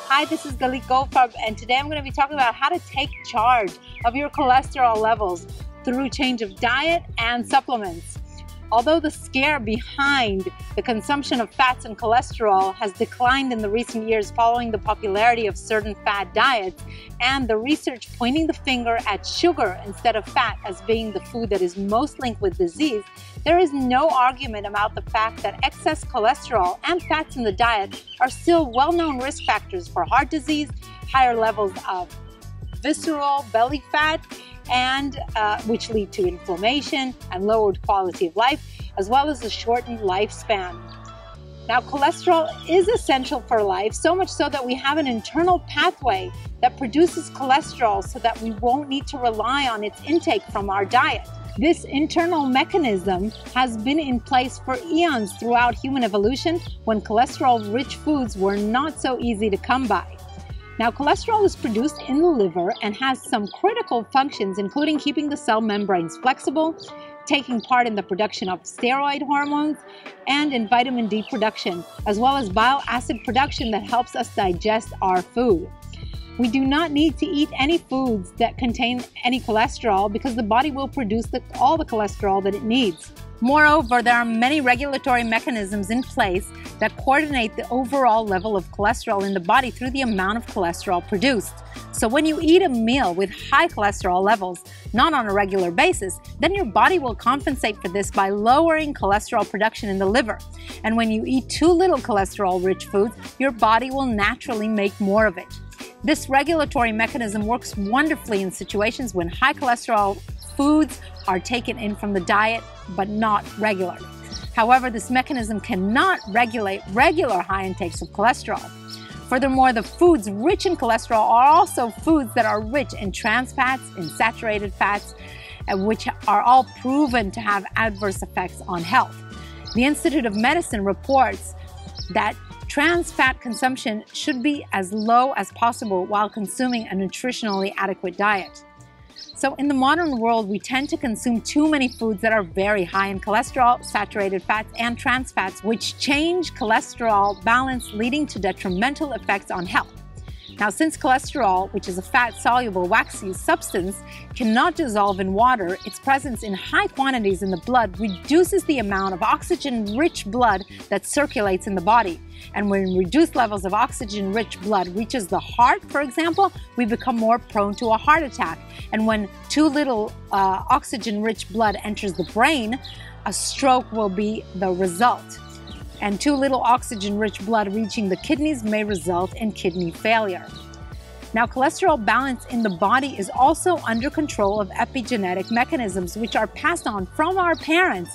Hi, this is Galit Goldfarb, and today I'm going to be talking about how to take charge of your cholesterol levels through change of diet and supplements. Although the scare behind the consumption of fats and cholesterol has declined in the recent years following the popularity of certain fad diets and the research pointing the finger at sugar instead of fat as being the food that is most linked with disease, there is no argument about the fact that excess cholesterol and fats in the diet are still well-known risk factors for heart disease, higher levels of visceral belly fat, and which lead to inflammation and lowered quality of life, as well as a shortened lifespan. Now, cholesterol is essential for life, so much so that we have an internal pathway that produces cholesterol so that we won't need to rely on its intake from our diet. This internal mechanism has been in place for eons throughout human evolution when cholesterol-rich foods were not so easy to come by. Now, cholesterol is produced in the liver and has some critical functions, including keeping the cell membranes flexible, taking part in the production of steroid hormones, and in vitamin D production, as well as bile acid production that helps us digest our food. We do not need to eat any foods that contain any cholesterol because the body will produce all the cholesterol that it needs. Moreover, there are many regulatory mechanisms in place that coordinate the overall level of cholesterol in the body through the amount of cholesterol produced. So when you eat a meal with high cholesterol levels, not on a regular basis, then your body will compensate for this by lowering cholesterol production in the liver. And when you eat too little cholesterol-rich foods, your body will naturally make more of it. This regulatory mechanism works wonderfully in situations when high cholesterol foods are taken in from the diet, but not regularly. However, this mechanism cannot regulate regular high intakes of cholesterol. Furthermore, the foods rich in cholesterol are also foods that are rich in trans fats, in saturated fats, which are all proven to have adverse effects on health. The Institute of Medicine reports that trans fat consumption should be as low as possible while consuming a nutritionally adequate diet. So in the modern world, we tend to consume too many foods that are very high in cholesterol, saturated fats, and trans fats, which change cholesterol balance, leading to detrimental effects on health. Now, since cholesterol, which is a fat-soluble, waxy substance, cannot dissolve in water, its presence in high quantities in the blood reduces the amount of oxygen-rich blood that circulates in the body. And when reduced levels of oxygen-rich blood reaches the heart, for example, we become more prone to a heart attack. And when too little oxygen-rich blood enters the brain, a stroke will be the result. And too little oxygen-rich blood reaching the kidneys may result in kidney failure. Now, cholesterol balance in the body is also under control of epigenetic mechanisms, which are passed on from our parents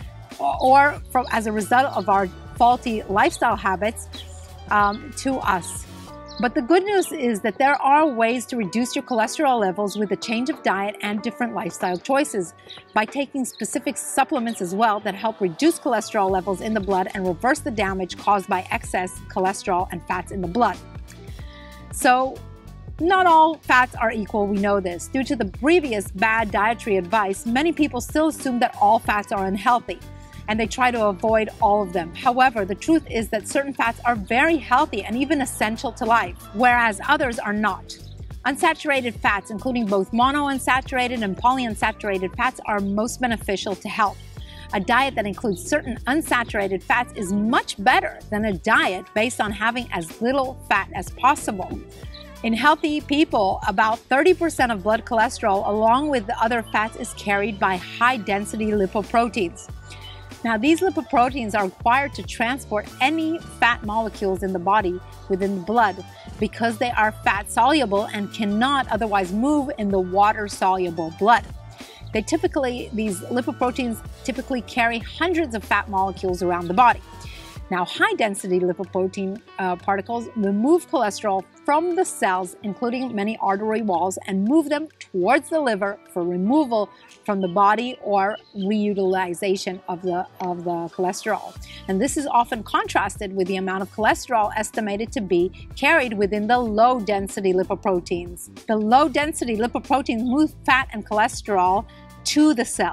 or as a result of our faulty lifestyle habits to us. But the good news is that there are ways to reduce your cholesterol levels with a change of diet and different lifestyle choices by taking specific supplements as well that help reduce cholesterol levels in the blood and reverse the damage caused by excess cholesterol and fats in the blood. So, not all fats are equal, we know this. Due to the previous bad dietary advice, many people still assume that all fats are unhealthy, and they try to avoid all of them. However, the truth is that certain fats are very healthy and even essential to life, whereas others are not. Unsaturated fats, including both monounsaturated and polyunsaturated fats, are most beneficial to health. A diet that includes certain unsaturated fats is much better than a diet based on having as little fat as possible. In healthy people, about 30% of blood cholesterol, along with the other fats, is carried by high-density lipoproteins. Now, these lipoproteins are required to transport any fat molecules in the body within the blood because they are fat-soluble and cannot otherwise move in the water-soluble blood. These lipoproteins typically carry hundreds of fat molecules around the body. Now, high-density lipoprotein particles remove cholesterol from the cells, including many artery walls, and move them towards the liver for removal from the body or reutilization of the cholesterol. And this is often contrasted with the amount of cholesterol estimated to be carried within the low-density lipoproteins. The low-density lipoproteins move fat and cholesterol to the cells.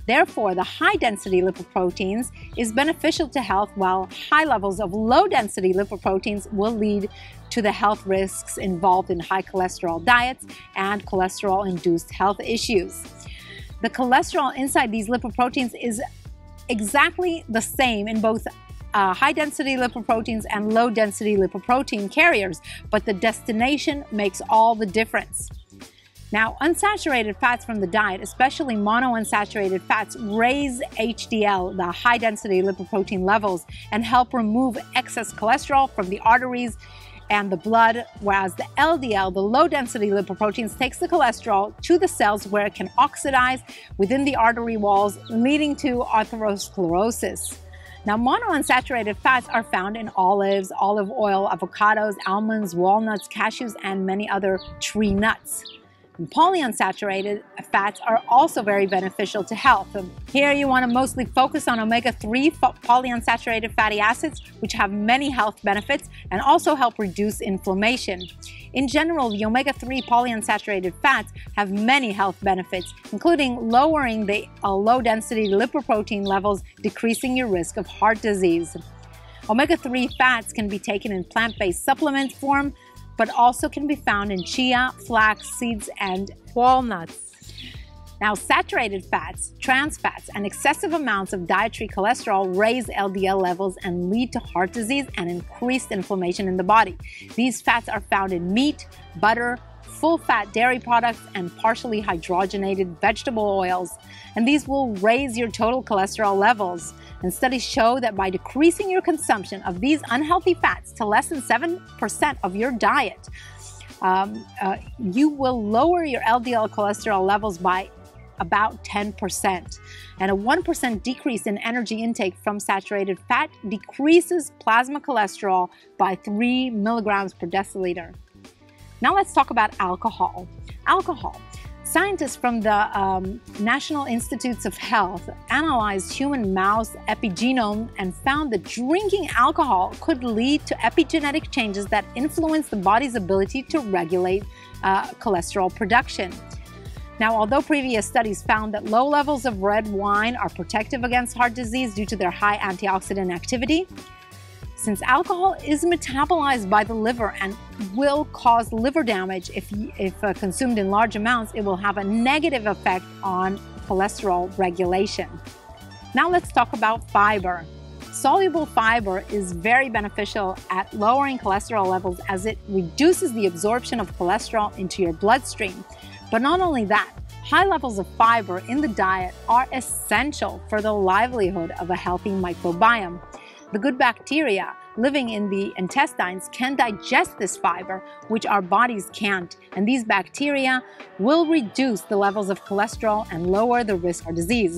Therefore, the high-density lipoproteins is beneficial to health, while high levels of low-density lipoproteins will lead to the health risks involved in high cholesterol diets and cholesterol-induced health issues. The cholesterol inside these lipoproteins is exactly the same in both high-density lipoproteins and low-density lipoprotein carriers, but the destination makes all the difference. Now, unsaturated fats from the diet, especially monounsaturated fats, raise HDL, the high-density lipoprotein levels, and help remove excess cholesterol from the arteries and the blood, whereas the LDL, the low-density lipoproteins, takes the cholesterol to the cells where it can oxidize within the artery walls, leading to atherosclerosis. Now, monounsaturated fats are found in olives, olive oil, avocados, almonds, walnuts, cashews, and many other tree nuts. And polyunsaturated fats are also very beneficial to health. Here you want to mostly focus on omega-3 polyunsaturated fatty acids, which have many health benefits and also help reduce inflammation. In general, the omega-3 polyunsaturated fats have many health benefits, including lowering the low-density lipoprotein levels, decreasing your risk of heart disease. Omega-3 fats can be taken in plant-based supplement form, but also can be found in chia, flax seeds, and walnuts. Now, saturated fats, trans fats, and excessive amounts of dietary cholesterol raise LDL levels and lead to heart disease and increased inflammation in the body. These fats are found in meat, butter, full-fat dairy products, and partially hydrogenated vegetable oils. And these will raise your total cholesterol levels. And studies show that by decreasing your consumption of these unhealthy fats to less than 7% of your diet, you will lower your LDL cholesterol levels by about 10%. And a 1% decrease in energy intake from saturated fat decreases plasma cholesterol by 3 milligrams per deciliter. Now let's talk about alcohol. Alcohol. Scientists from the National Institutes of Health analyzed human mouse epigenome and found that drinking alcohol could lead to epigenetic changes that influence the body's ability to regulate cholesterol production. Now, although previous studies found that low levels of red wine are protective against heart disease due to their high antioxidant activity, since alcohol is metabolized by the liver and will cause liver damage if consumed in large amounts, it will have a negative effect on cholesterol regulation. Now let's talk about fiber. Soluble fiber is very beneficial at lowering cholesterol levels as it reduces the absorption of cholesterol into your bloodstream. But not only that, high levels of fiber in the diet are essential for the livelihood of a healthy microbiome. The good bacteria living in the intestines can digest this fiber, which our bodies can't, and these bacteria will reduce the levels of cholesterol and lower the risk of disease.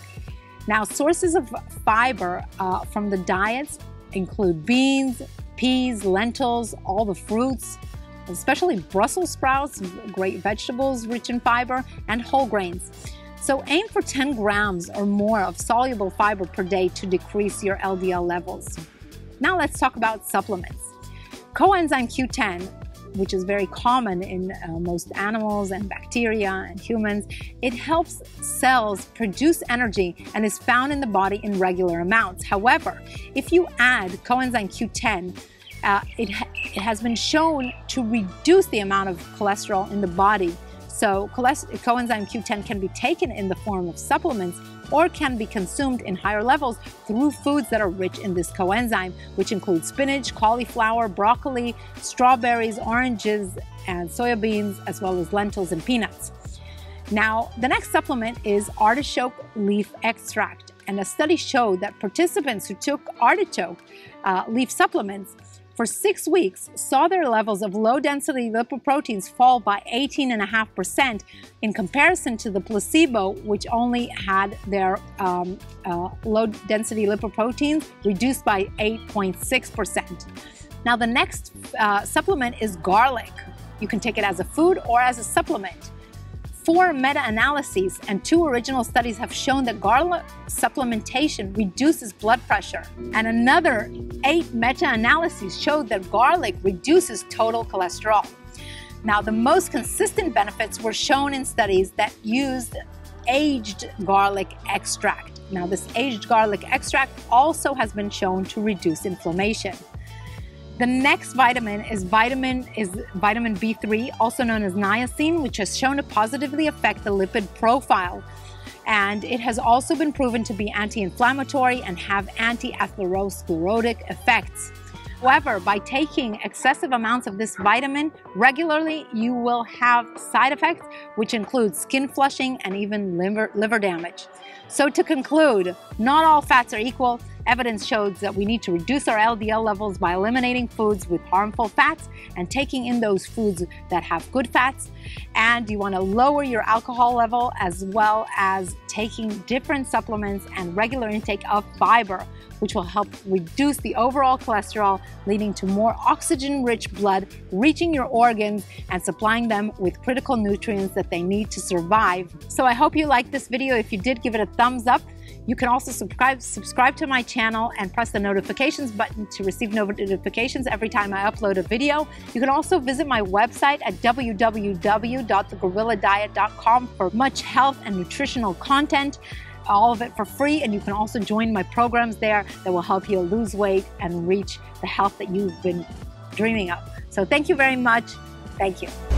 Now, sources of fiber from the diets include beans, peas, lentils, all the fruits, especially Brussels sprouts, great vegetables rich in fiber, and whole grains. So aim for 10 grams or more of soluble fiber per day to decrease your LDL levels. Now let's talk about supplements. Coenzyme Q10, which is very common in most animals and bacteria and humans, it helps cells produce energy and is found in the body in regular amounts. However, if you add coenzyme Q10, it has been shown to reduce the amount of cholesterol in the body. So coenzyme Q10 can be taken in the form of supplements or can be consumed in higher levels through foods that are rich in this coenzyme, which include spinach, cauliflower, broccoli, strawberries, oranges, and soybeans, as well as lentils and peanuts. Now, the next supplement is artichoke leaf extract. And a study showed that participants who took artichoke leaf supplements for 6 weeks saw their levels of low-density lipoproteins fall by 18.5% in comparison to the placebo, which only had their low-density lipoproteins reduced by 8.6%. Now, the next supplement is garlic. You can take it as a food or as a supplement. 4 meta-analyses and 2 original studies have shown that garlic supplementation reduces blood pressure. And another 8 meta-analyses showed that garlic reduces total cholesterol. Now, the most consistent benefits were shown in studies that used aged garlic extract. Now, this aged garlic extract also has been shown to reduce inflammation. The next vitamin is vitamin B3, also known as niacin, which has shown to positively affect the lipid profile. And it has also been proven to be anti-inflammatory and have anti-atherosclerotic effects. However, by taking excessive amounts of this vitamin regularly, you will have side effects, which include skin flushing and even liver damage. So to conclude, not all fats are equal. Evidence shows that we need to reduce our LDL levels by eliminating foods with harmful fats and taking in those foods that have good fats. And you want to lower your alcohol level, as well as taking different supplements and regular intake of fiber, which will help reduce the overall cholesterol, leading to more oxygen-rich blood reaching your organs and supplying them with critical nutrients that they need to survive. So I hope you liked this video. If you did, give it a thumbs up. You can also subscribe to my channel and press the notifications button to receive notifications every time I upload a video. You can also visit my website at www.thegorilladiet.com for much health and nutritional content, all of it for free. And you can also join my programs there that will help you lose weight and reach the health that you've been dreaming of. So thank you very much. Thank you.